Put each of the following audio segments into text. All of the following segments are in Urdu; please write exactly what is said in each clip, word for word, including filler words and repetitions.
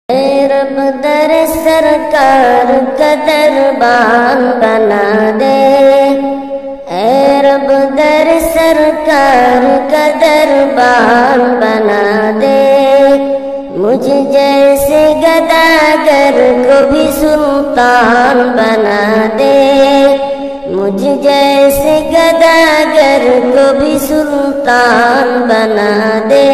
اے رب در سرکار کا دربان بنا دے، اے رب در سرکار کا دربان بنا دے، مجھ جیسے گداگر کو بھی سلطان بنا دے، مجھ جیسے گداگر کو بھی سلطان بنا دے۔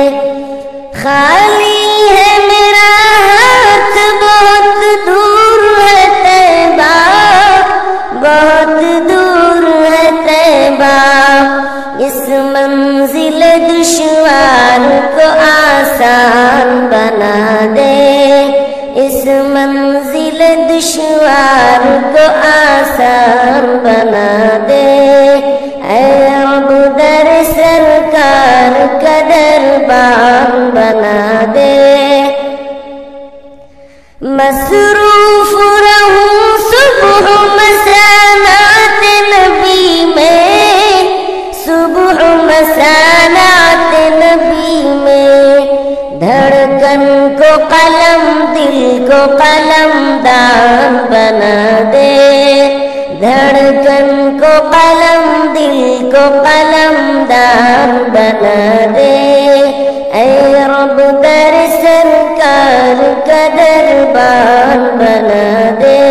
خالی ہے میرا ہاتھ، بہت دور ہے طیبہ، بہت دور ہے طیبہ، اس منزل دشوار کو آسان بنا دے، اس منزل دشوار کو آسان بنا دے۔ اے رب در سرکار کا دربان بنا دے، مصروف رہوں صبح مسانات نبی میں، صبح مسانات نبی میں، دھڑکن کو قلم دل کو قلم دان بنا دے، دھڑکن کو قلم دل کو قلم دان بنا دے۔ اے رب در سرکار کا دربان بنا دے،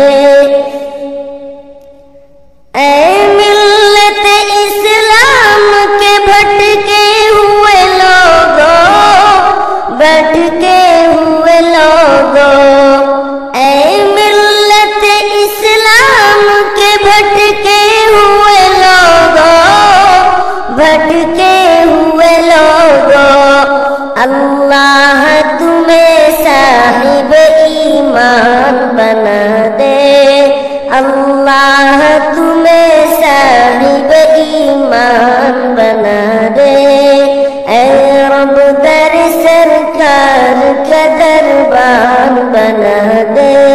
اے ملت اسلام کے بھٹکے ہوئے لوگوں، بھٹکے ہوئے لوگوں، اے ملت اسلام کے بھٹکے ہوئے لوگوں، بھٹکے ہوئے لوگوں، اللہ تمہیں صاحب ایمان بنا دے، اللہ تمہیں صاحب ایمان بنا دے۔ اے رب در سرکار کا دربان بنا دے،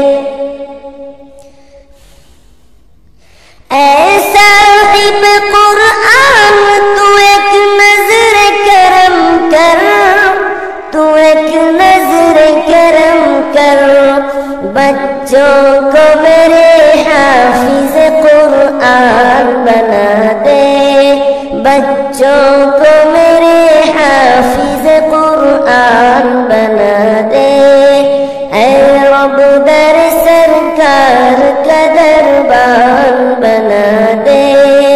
اے صاحب قرآن تو ایک نظر کرم کر، تو ایک نظر کرم کر، بچوں کو میرے حافظ قرآن بنا دے، بچوں کو میرے حافظ قرآن بنا دے۔ اے رب در سرکار کا دربان بنا دے،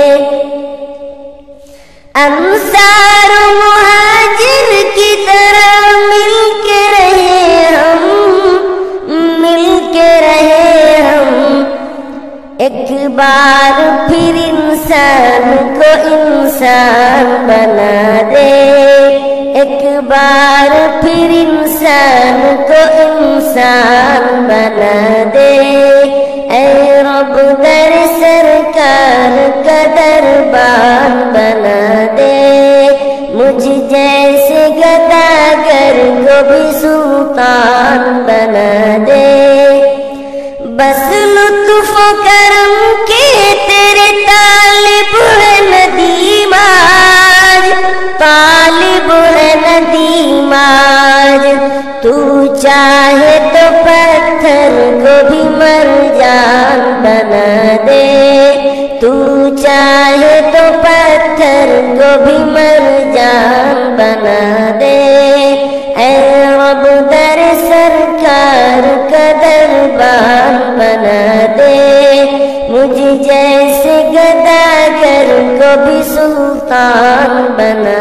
انصار مہاجر کی طرح مل کے رہے ہم، مل کے رہے ہم، ایک بار پھر انسان کو انسان بنا دے، ایک بار پھر انسان کو انسان بنا دے۔ اے رب در سرکار کا دربان بنا دے، مجھ جیسے گداگر کو بھی سلطان بنا دے، بس لطف و کرم کے تیرے طالب ہے ندیم آج، طالب ہے ندیم آج، تو چاہے تو پتھر کو بھی مرجان بنا دے، تو چاہے تو پتھر کو بھی مرجان بنا دے۔ اے رب در سرکار کا دربان بنا دے، مجھ جیسے گداگر کو بھی سلطان بنا